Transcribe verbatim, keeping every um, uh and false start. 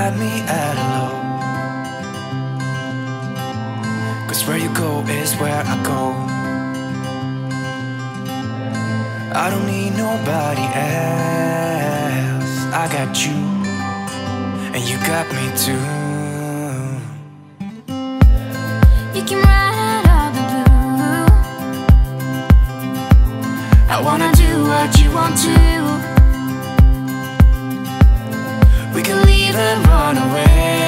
got me at a low. Cause where you go is where I go. I don't need nobody else. I got you, and you got me too. You can ride all the blue. I wanna do what you want to. We can leave and run away.